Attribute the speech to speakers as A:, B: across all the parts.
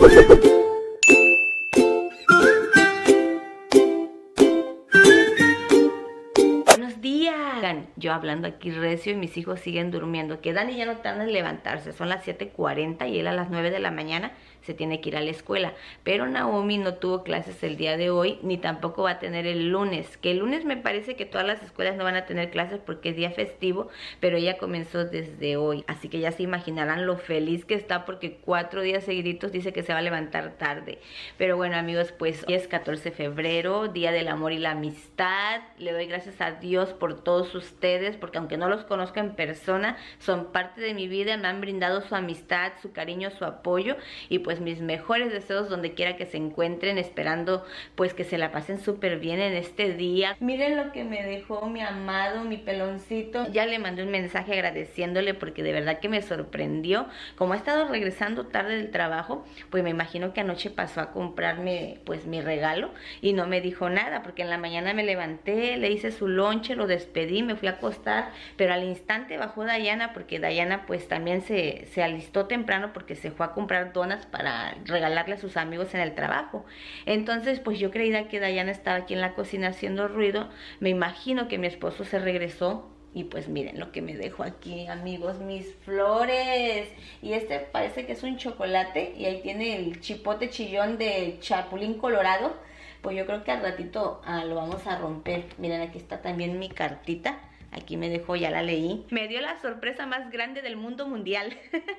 A: Buenos días. Yo hablando aquí recio y mis hijos siguen durmiendo. Que Dani ya no tarda en levantarse. Son las 7:40 y él a las 9 de la mañana se tiene que ir a la escuela. Pero Naomi no tuvo clases el día de hoy, ni tampoco va a tener el lunes. Que el lunes me parece que todas las escuelas no van a tener clases porque es día festivo, pero ella comenzó desde hoy. Así que ya se imaginarán lo feliz que está porque 4 días seguiditos dice que se va a levantar tarde. Pero bueno, amigos, pues hoy es 14 de febrero, Día del Amor y la Amistad. Le doy gracias a Dios por todos ustedes, porque aunque no los conozco en persona, son parte de mi vida, me han brindado su amistad, su cariño, su apoyo y pues mis mejores deseos donde quiera que se encuentren, esperando pues que se la pasen súper bien en este día. Miren lo que me dejó mi amado, mi peloncito. Ya le mandé un mensaje agradeciéndole porque de verdad que me sorprendió. Como he estado regresando tarde del trabajo, pues me imagino que anoche pasó a comprarme pues mi regalo y no me dijo nada, porque en la mañana me levanté, le hice su lonche, lo despedí, me fui a acostar, pero al instante bajó Dayana, porque Dayana pues también se alistó temprano porque se fue a comprar donas para regalarle a sus amigos en el trabajo. Entonces pues yo creía que Dayana estaba aquí en la cocina haciendo ruido. Me imagino que mi esposo se regresó y pues miren lo que me dejó aquí, amigos, mis flores. Y este parece que es un chocolate y ahí tiene el chipote chillón de chapulín colorado. Pues yo creo que al ratito lo vamos a romper. Miren, aquí está también mi cartita. Aquí me dejó, ya la leí. Me dio la sorpresa más grande del mundo mundial.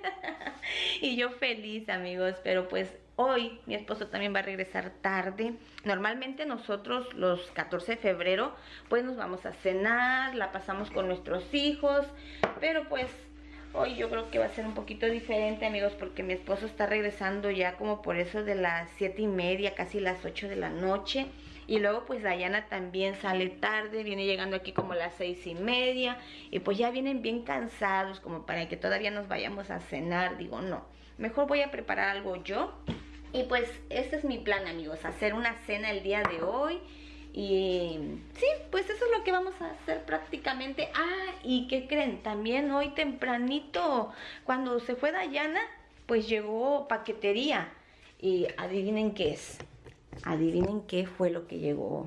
A: Y yo feliz, amigos. Pero pues hoy mi esposo también va a regresar tarde. Normalmente nosotros los 14 de febrero pues nos vamos a cenar, la pasamos con nuestros hijos. Pero pues hoy yo creo que va a ser un poquito diferente, amigos, porque mi esposo está regresando ya como por eso de las 7:30, casi las 8 de la noche. Y luego pues Dayana también sale tarde, viene llegando aquí como a las 6:30. Y pues ya vienen bien cansados como para que todavía nos vayamos a cenar. Digo, no, mejor voy a preparar algo yo. Y pues este es mi plan, amigos, hacer una cena el día de hoy. Y sí, pues eso es lo que vamos a hacer prácticamente. ¿Y qué creen? También hoy tempranito, cuando se fue Dayana, pues llegó paquetería. Y adivinen qué es. Adivinen qué fue lo que llegó.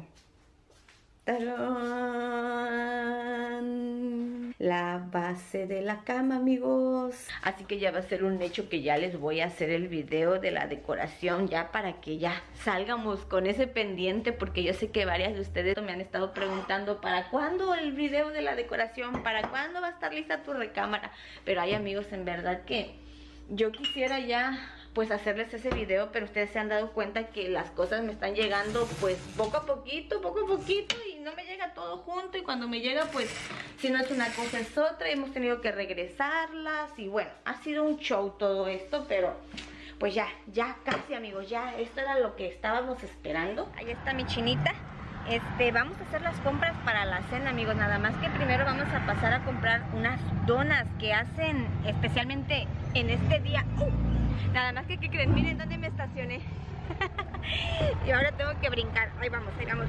A: ¡Tarán! La base de la cama, amigos. Así que ya va a ser un hecho que ya les voy a hacer el video de la decoración, ya para que ya salgamos con ese pendiente, porque yo sé que varias de ustedes me han estado preguntando ¿para cuándo el video de la decoración? ¿Para cuándo va a estar lista tu recámara? Pero hay, amigos, en verdad que yo quisiera ya pues hacerles ese video, pero ustedes se han dado cuenta que las cosas me están llegando pues poco a poquito y no me llega todo junto, y cuando me llega pues si no es una cosa es otra, hemos tenido que regresarlas y bueno, ha sido un show todo esto, pero pues ya casi, amigos, ya esto era lo que estábamos esperando. Ahí está mi chinita. Vamos a hacer las compras para la cena, amigos. Nada más que primero vamos a pasar a comprar unas donas que hacen especialmente en este día. Nada más que, ¿qué creen? Miren dónde me estacioné. Y ahora tengo que brincar. Ahí vamos, ahí vamos.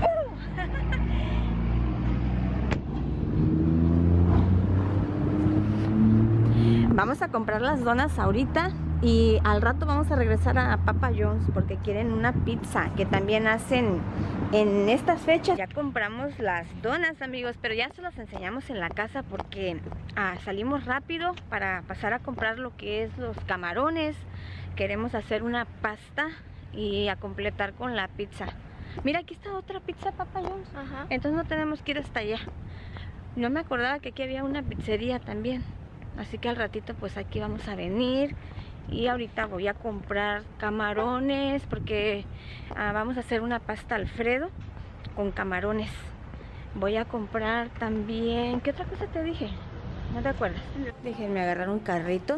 A: Vamos a comprar las donas ahorita y al rato vamos a regresar a Papa John's porque quieren una pizza que también hacen en estas fechas. Ya compramos las donas, amigos, pero ya se las enseñamos en la casa porque salimos rápido para pasar a comprar lo que es los camarones. Queremos hacer una pasta y a completar con la pizza. Mira, aquí está otra pizza Papa John's. Ajá. Entonces no tenemos que ir hasta allá. No me acordaba que aquí había una pizzería también. Así que al ratito pues aquí vamos a venir. Y ahorita voy a comprar camarones porque vamos a hacer una pasta Alfredo con camarones. Voy a comprar también... ¿Qué otra cosa te dije? ¿No te acuerdas? Déjenme agarrar un carrito.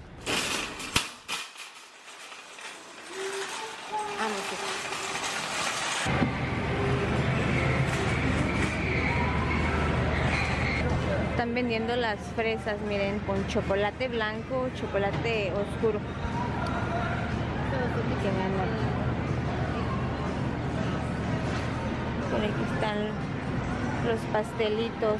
A: Están vendiendo las fresas, miren, con chocolate blanco, chocolate oscuro. Por aquí están los pastelitos.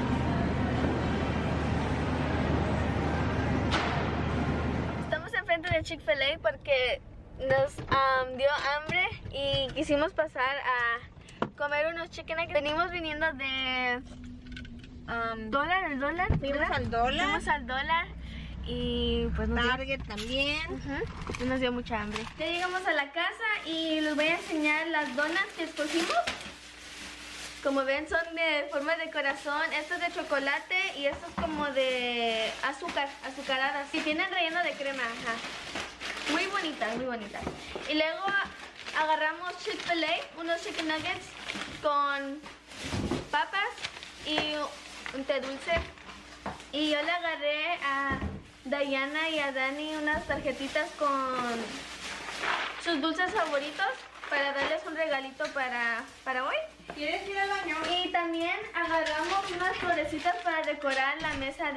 A: Estamos enfrente
B: a Chick-fil-A porque nos dio hambre y quisimos pasar a comer unos chicken nuggets. Venimos viniendo de dólar, el dólar.
A: Fuimos al dólar.
B: Fuimos al dólar y pues nos
A: Target también.
B: y nos dio mucha hambre. Ya llegamos a la casa y les voy a enseñar las donuts que escogimos. Como ven son de forma de corazón, esto es de chocolate y esto es como de azúcar, azucaradas. Y tienen relleno de crema, ajá. Muy bonitas, muy bonitas. Y luego agarramos Chick-fil-A, unos chicken nuggets con papas y un té dulce. Y yo le agarré a Diana y a Dani unas tarjetitas con sus dulces favoritos para darles un regalito para hoy.
A: ¿Quieres ir al baño?
B: Y también agarramos unas florecitas para decorar la mesa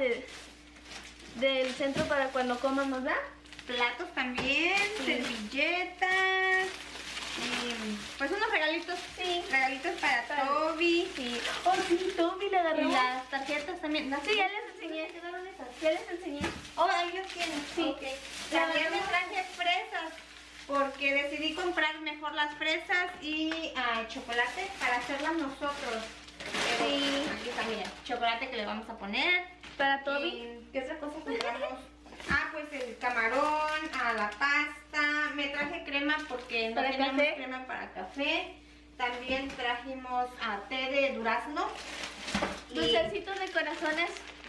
B: del centro para cuando comamos, ¿verdad?
A: Platos también, servilletas. Y pues unos regalitos.
B: Sí.
A: Regalitos para Toby.
B: Sí. Oh, sí, Toby le
A: Y
B: agarramos.
A: las tarjetas también. ¿No?
B: Sí, ya les enseñé. Ya les enseñé.
A: Oh, ahí los tienen.
B: Sí.
A: Ok. También me traje fresas porque decidí comprar mejor las fresas y chocolate para hacerlas nosotros.
B: Sí.
A: Aquí está, mira, chocolate que le vamos a poner.
B: Para Toby.
A: Y, ¿qué otra cosa compramos? Pues el camarón, la pasta. Me traje crema porque no
B: ¿Para
A: teníamos
B: café?
A: crema para café. También trajimos té de durazno.
B: Dulcecitos de corazones.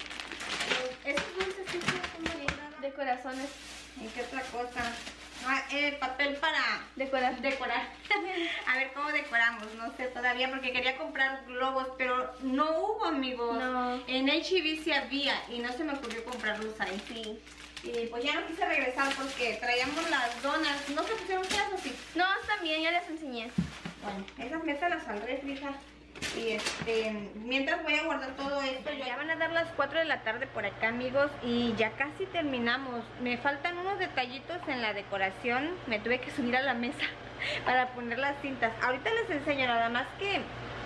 B: Estos dulcecitos de corazones.
A: ¿Y qué otra cosa? Papel para
B: Decorar.
A: decorar. A ver cómo decoramos, no sé todavía porque quería comprar globos, pero no hubo, amigos.
B: No.
A: En H-E-B sí había y no se me ocurrió comprarlos ahí.
B: Sí.
A: Y pues ya no quise regresar porque traíamos las donas. ¿No se pusieron ustedes o sí?
B: No, también, ya les enseñé.
A: Bueno, esas métalas al refri, hija. Y mientras voy a guardar todo esto. Ya van a dar las 4 de la tarde por acá, amigos, y ya casi terminamos. Me faltan unos detallitos en la decoración. Me tuve que subir a la mesa para poner las cintas. Ahorita les enseño, nada más que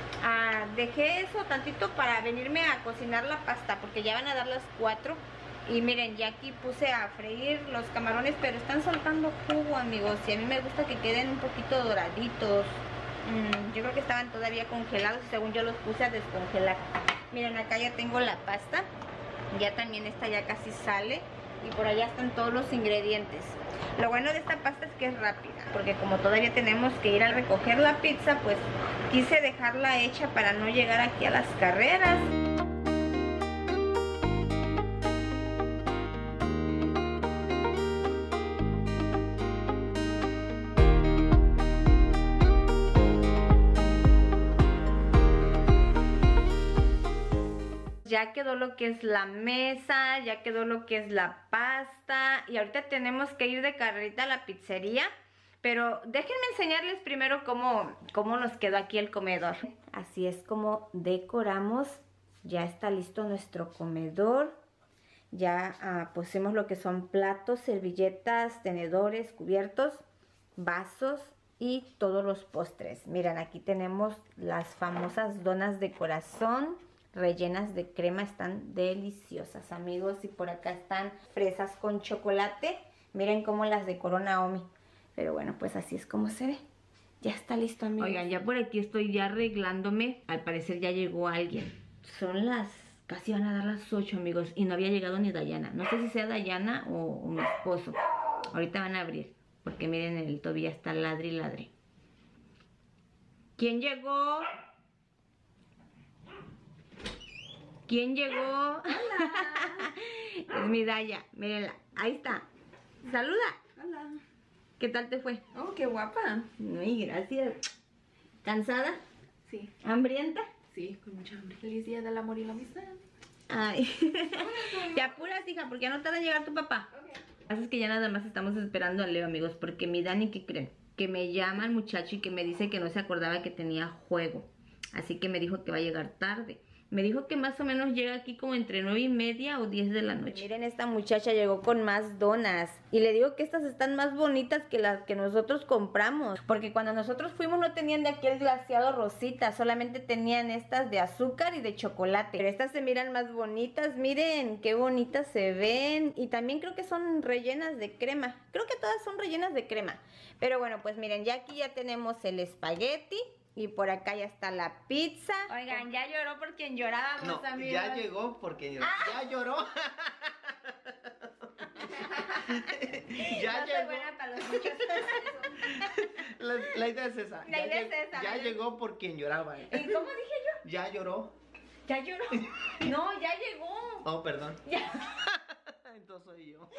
A: dejé eso tantito para venirme a cocinar la pasta, porque ya van a dar las 4. Y miren, ya aquí puse a freír los camarones, pero están soltando jugo, amigos. Y a mí me gusta que queden un poquito doraditos. Yo creo que estaban todavía congelados y según yo los puse a descongelar. Miren, acá ya tengo la pasta. Ya también esta ya casi sale. Y por allá están todos los ingredientes. Lo bueno de esta pasta es que es rápida, porque como todavía tenemos que ir a recoger la pizza, pues quise dejarla hecha para no llegar aquí a las carreras. Ya quedó lo que es la mesa, ya quedó lo que es la pasta y ahorita tenemos que ir de carrerita a la pizzería. Pero déjenme enseñarles primero cómo nos quedó aquí el comedor. Así es como decoramos. Ya está listo nuestro comedor. Ya pusimos lo que son platos, servilletas, tenedores, cubiertos, vasos y todos los postres. Miren, aquí tenemos las famosas donas de corazón rellenas de crema, están deliciosas, amigos. Y por acá están fresas con chocolate. Miren cómo las decoró Naomi. Pero bueno, pues así es como se ve. Ya está listo, amigos. Oigan, ya por aquí estoy ya arreglándome. Al parecer ya llegó alguien. Son casi van a dar las 8, amigos. Y no había llegado ni Dayana. No sé si sea Dayana o mi esposo. Ahorita van a abrir. Porque miren, el Toby ya está ladre y ladre. ¿Quién llegó? ¿Quién llegó? Hola. Es mi Daya, mírenla, ahí está. Saluda.
C: Hola.
A: ¿Qué tal te fue?
C: Oh, qué guapa.
A: Ay, gracias. ¿Cansada?
C: Sí.
A: ¿Hambrienta?
C: Sí, con mucha hambre. Feliz día del amor y la amistad.
A: Ay. Te apuras, hija, porque ya no tarda en llegar tu papá.
C: Ok.
A: Lo que pasa es que ya nada más estamos esperando a Leo, amigos, porque mi Dani, ¿qué creen? Que me llama el muchacho y que me dice que no se acordaba que tenía juego. Así que me dijo que va a llegar tarde. Me dijo que más o menos llega aquí como entre 9:30 o 10 de la noche. Miren, esta muchacha llegó con más donas. Y le digo que estas están más bonitas que las que nosotros compramos. Porque cuando nosotros fuimos no tenían de aquel glaseado rosita. Solamente tenían estas de azúcar y de chocolate. Pero estas se miran más bonitas. Miren, qué bonitas se ven. Y también creo que son rellenas de crema. Creo que todas son rellenas de crema. Pero bueno, pues miren, ya aquí ya tenemos el espagueti. Y por acá ya está la pizza. Oigan, ya lloró por quien llorábamos,
D: no,
A: amigos.
D: Ya llegó porque ya lloró. Ya
A: no
D: llegó.
A: soy buena para los muchos.
D: La idea es esa.
A: La idea es esa.
D: Ya llegó por quien lloraba.
A: ¿Y cómo dije yo?
D: Ya lloró.
A: ¿Ya lloró? No, ya llegó.
D: Oh, perdón.
A: Ya.
D: Entonces soy yo.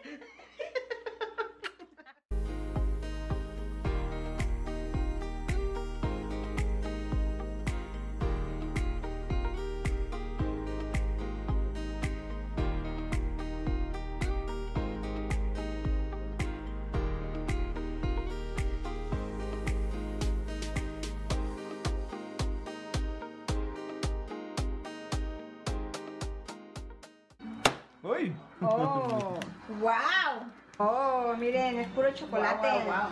D: ¡Uy!
A: Oh, wow. Oh, miren, es puro chocolate.
C: Wow.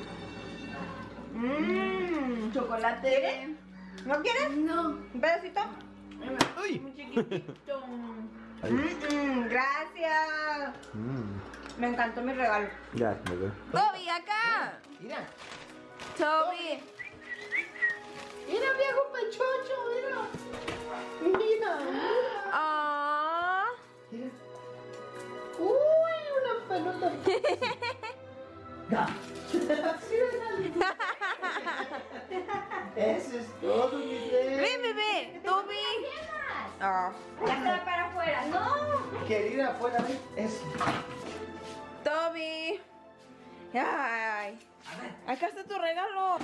C: Chocolate.
A: ¿Quieres? ¿No quieres?
C: No.
A: ¿Un pedacito?
D: ¡Uy!
C: Un chiquitito.
A: Gracias. Me encantó mi regalo.
D: Ya, me voy.
A: Toby, acá.
D: Mira.
A: Toby.
D: Mira, viejo pechocho, mira. Mira.
A: Oh.
D: Mira. Uy, una pelota. Eso es todo, mi bebé.
A: Ven, bebé. Toby. Oh. Ya está para afuera. No.
D: Querida, afuera, ven. Eso.
A: Toby. Ay. Acá está tu regalo.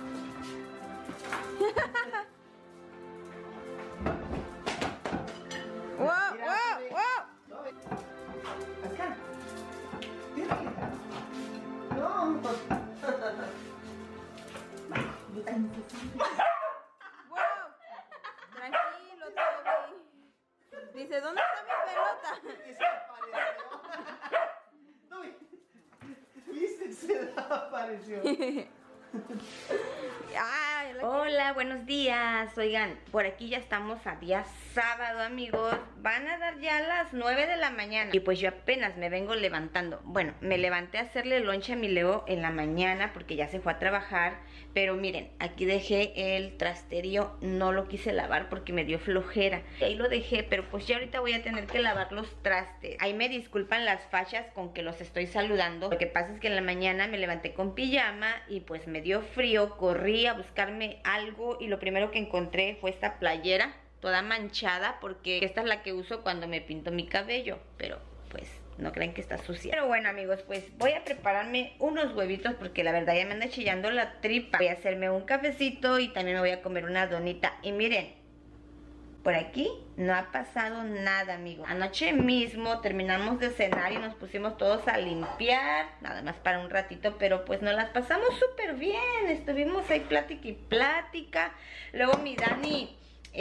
A: Wow,
D: Mira,
A: wow,
D: Toby.
A: wow.
D: Toby. Acá. Mira. No.
A: Wow. Tranquilo, Toby. Dice, ¿dónde está mi pelota?
D: Desapareció. ¿Viste? Se desapareció.
A: Ay, hola, buenos días. Oigan, por aquí ya estamos a día sábado, amigos. Van a dar ya las 9 de la mañana. Y pues yo apenas me vengo levantando. Bueno, me levanté a hacerle lonche a mi Leo en la mañana porque ya se fue a trabajar. Pero miren, aquí dejé el trasterío. No lo quise lavar porque me dio flojera. Y ahí lo dejé, pero pues ya ahorita voy a tener que lavar los trastes. Ahí me disculpan las fachas con que los estoy saludando. Lo que pasa es que en la mañana me levanté con pijama y pues me dio frío. Corrí a buscarme algo y lo primero que encontré fue esta playera toda manchada porque esta es la que uso cuando me pinto mi cabello, pero pues no creen que está sucia. Pero bueno, amigos, pues voy a prepararme unos huevitos porque la verdad ya me anda chillando la tripa. Voy a hacerme un cafecito y también me voy a comer una donita. Y miren, por aquí no ha pasado nada, amigos. Anoche mismo terminamos de cenar y nos pusimos todos a limpiar, nada más para un ratito, pero pues nos las pasamos súper bien. Estuvimos ahí plática y plática. Luego mi Dani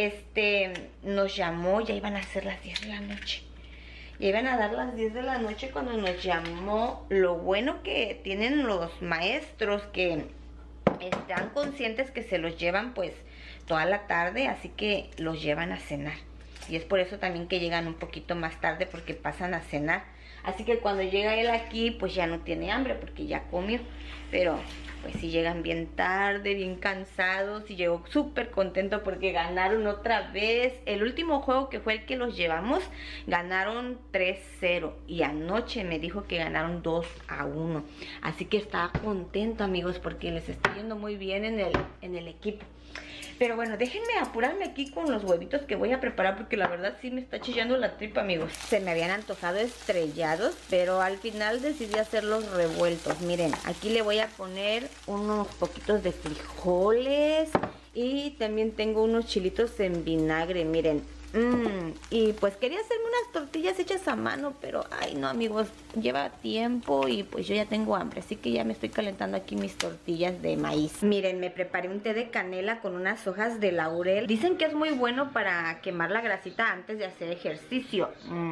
A: nos llamó, ya iban a ser las 10 de la noche. Ya iban a dar las 10 de la noche cuando nos llamó. Lo bueno que tienen los maestros que están conscientes que se los llevan pues toda la tarde, así que los llevan a cenar. Y es por eso también que llegan un poquito más tarde, porque pasan a cenar. Así que cuando llega él aquí, pues ya no tiene hambre porque ya comió. Pero pues sí llegan bien tarde, bien cansados. Y llegó súper contento porque ganaron otra vez. El último juego que fue el que los llevamos, ganaron 3-0. Y anoche me dijo que ganaron 2-1. Así que estaba contento, amigos, porque les está yendo muy bien en el equipo. Pero bueno, déjenme apurarme aquí con los huevitos que voy a preparar porque la verdad sí me está chillando la tripa, amigos. Se me habían antojado estrellados, pero al final decidí hacerlos revueltos. Miren, aquí le voy a poner unos poquitos de frijoles y también tengo unos chilitos en vinagre, miren. Y pues quería hacerme unas tortillas hechas a mano, pero ay no amigos, lleva tiempo y pues yo ya tengo hambre, así que ya me estoy calentando aquí mis tortillas de maíz. Miren, me preparé un té de canela con unas hojas de laurel. Dicen que es muy bueno para quemar la grasita antes de hacer ejercicio.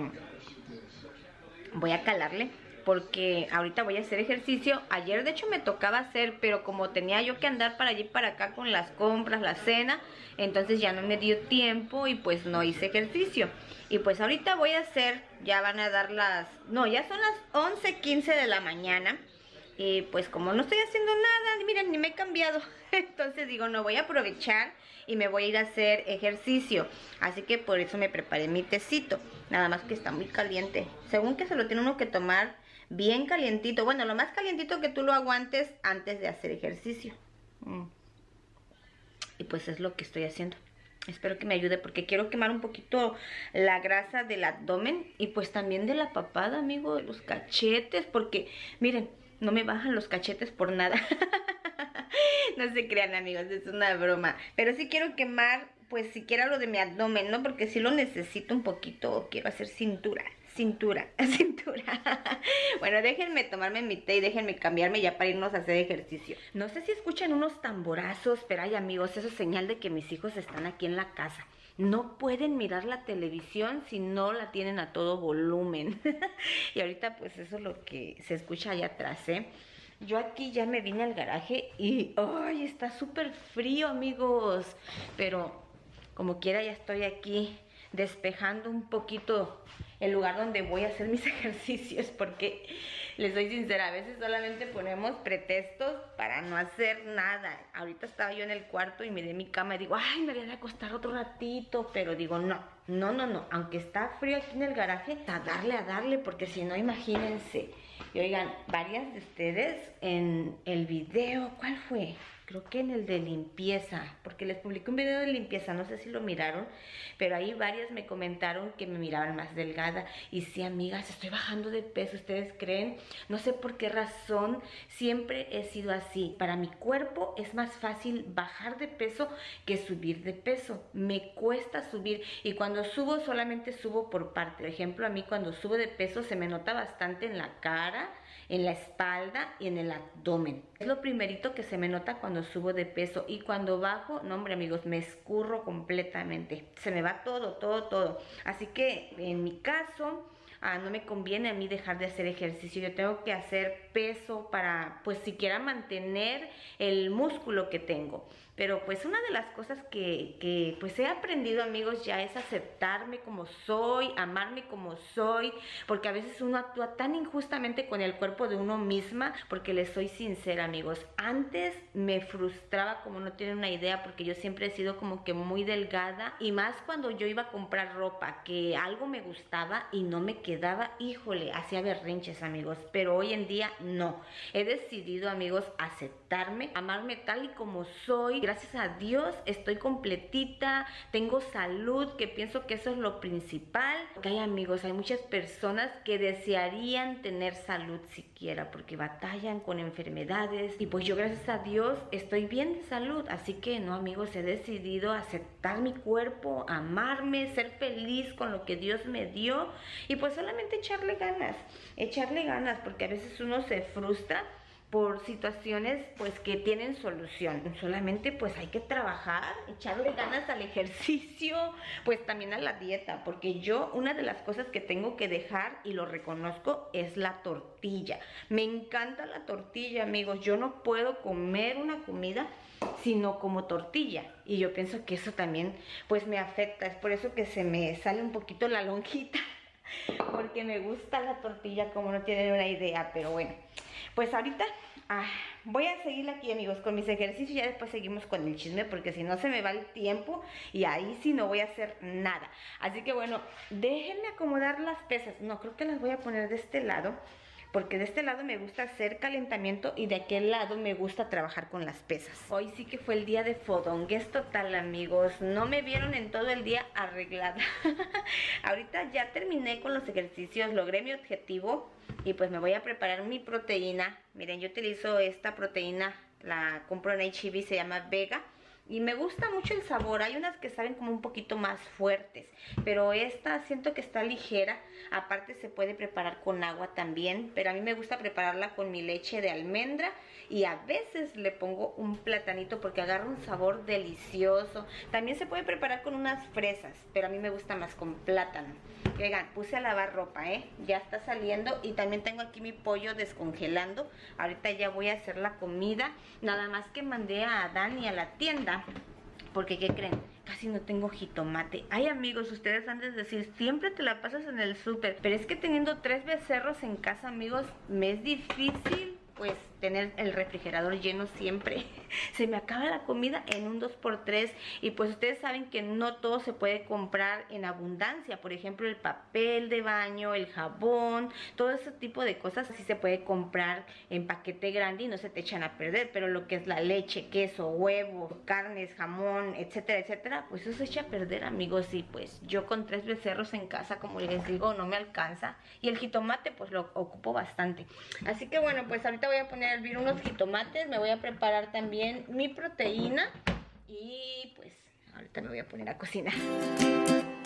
A: Voy a calarle porque ahorita voy a hacer ejercicio. Ayer de hecho me tocaba hacer, pero como tenía yo que andar para allí y para acá con las compras, la cena, entonces ya no me dio tiempo y pues no hice ejercicio. Y pues ahorita voy a hacer, ya van a dar ya son las 11:15 de la mañana. Y pues como no estoy haciendo nada, miren, ni me he cambiado. Entonces digo, no, voy a aprovechar y me voy a ir a hacer ejercicio. Así que por eso me preparé mi tecito. Nada más que está muy caliente. Según que se lo tiene uno que tomar bien calientito. Bueno, lo más calientito que tú lo aguantes antes de hacer ejercicio. Y pues es lo que estoy haciendo. Espero que me ayude porque quiero quemar un poquito la grasa del abdomen y pues también de la papada, amigo, de los cachetes. Porque, miren, no me bajan los cachetes por nada. No se crean, amigos, es una broma. Pero sí quiero quemar, pues siquiera lo de mi abdomen, ¿no? Porque sí lo necesito un poquito. Quiero hacer cintura. Bueno, déjenme tomarme mi té y déjenme cambiarme ya para irnos a hacer ejercicio. No sé si escuchan unos tamborazos, pero ay amigos, eso es señal de que mis hijos están aquí en la casa. No pueden mirar la televisión si no la tienen a todo volumen. Y ahorita pues eso es lo que se escucha allá atrás, ¿eh? Yo aquí ya me vine al garaje y ¡ay! Está súper frío, amigos. Pero como quiera ya estoy aquí despejando un poquito el lugar donde voy a hacer mis ejercicios, porque les soy sincera, a veces solamente ponemos pretextos para no hacer nada. Ahorita estaba yo en el cuarto y miré mi cama y digo, ay, me voy a acostar otro ratito, pero digo, no, aunque está frío aquí en el garaje, a darle, porque si no, imagínense. Y oigan, varias de ustedes en el video, ¿cuál fue? Creo que en el de limpieza, porque les publiqué un video de limpieza, no sé si lo miraron, pero ahí varias me comentaron que me miraban más delgada. Y sí, amigas, estoy bajando de peso, ¿ustedes creen? No sé por qué razón, siempre he sido así. Para mi cuerpo es más fácil bajar de peso que subir de peso. Me cuesta subir y cuando subo solamente subo por parte. Por ejemplo, a mí cuando subo de peso se me nota bastante en la cara, en la espalda y en el abdomen. Es lo primerito que se me nota cuando subo de peso. Y cuando bajo, no hombre amigos, me escurro completamente. Se me va todo. Así que en mi caso, no me conviene a mí dejar de hacer ejercicio. Yo tengo que hacer peso para, pues siquiera mantener el músculo que tengo. Pero pues una de las cosas que pues he aprendido, amigos, ya es aceptarme como soy, amarme como soy, porque a veces uno actúa tan injustamente con el cuerpo de uno misma, porque les soy sincera, amigos, antes me frustraba como no tienen una idea, porque yo siempre he sido como que muy delgada, y más cuando yo iba a comprar ropa, que algo me gustaba y no me quedaba, híjole, hacía berrinches, amigos, pero hoy en día no, he decidido, amigos, aceptarme, amarme tal y como soy. Gracias a Dios estoy completita, tengo salud, que pienso que eso es lo principal. Porque hay amigos, hay muchas personas que desearían tener salud siquiera, porque batallan con enfermedades. Y pues yo gracias a Dios estoy bien de salud. Así que no amigos, he decidido aceptar mi cuerpo, amarme, ser feliz con lo que Dios me dio. Y pues solamente echarle ganas, porque a veces uno se frustra por situaciones pues que tienen solución. Solamente pues hay que trabajar, echarle ganas al ejercicio, pues también a la dieta, porque yo una de las cosas que tengo que dejar, y lo reconozco, es la tortilla. Me encanta la tortilla, amigos. Yo no puedo comer una comida sino como tortilla, y yo pienso que eso también pues me afecta. Es por eso que se me sale un poquito la lonjita, porque me gusta la tortilla como no tienen una idea. Pero bueno, pues ahorita voy a seguir aquí, amigos, con mis ejercicios. Ya después seguimos con el chisme, porque si no se me va el tiempo y ahí sí no voy a hacer nada. Así que bueno, déjenme acomodar las pesas. No, creo que las voy a poner de este lado, porque de este lado me gusta hacer calentamiento y de aquel lado me gusta trabajar con las pesas. Hoy sí que fue el día de fodongues total, amigos. No me vieron en todo el día arreglada. Ahorita ya terminé con los ejercicios, logré mi objetivo y pues me voy a preparar mi proteína. Miren, yo utilizo esta proteína, la compro en H-E-B, se llama Vega. y me gusta mucho el sabor. Hay unas que saben como un poquito más fuertes, pero esta siento que está ligera. Aparte se puede preparar con agua también, pero a mí me gusta prepararla con mi leche de almendra y a veces le pongo un platanito porque agarra un sabor delicioso. También se puede preparar con unas fresas, pero a mí me gusta más con plátano. Oigan, puse a lavar ropa, ya está saliendo, y también tengo aquí mi pollo descongelando. Ahorita ya voy a hacer la comida. Nada más que mandé a Dani a la tienda porque, ¿qué creen? Casi no tengo jitomate. Ay, amigos, ustedes han de decir, siempre te la pasas en el súper, pero es que teniendo 3 becerros en casa, amigos, me es difícil pues tener el refrigerador lleno siempre. Se me acaba la comida en un 2x3, y pues ustedes saben que no todo se puede comprar en abundancia. Por ejemplo, el papel de baño, el jabón, todo ese tipo de cosas sí se puede comprar en paquete grande y no se te echan a perder, pero lo que es la leche, queso, huevo, carnes, jamón, etcétera, etcétera, pues eso se echa a perder, amigos. Y pues yo con 3 becerros en casa, como les digo, no me alcanza, y el jitomate pues lo ocupo bastante. Así que bueno, pues ahorita voy a poner a hervir unos jitomates, me voy a preparar también mi proteína y pues ahorita me voy a poner a cocinar.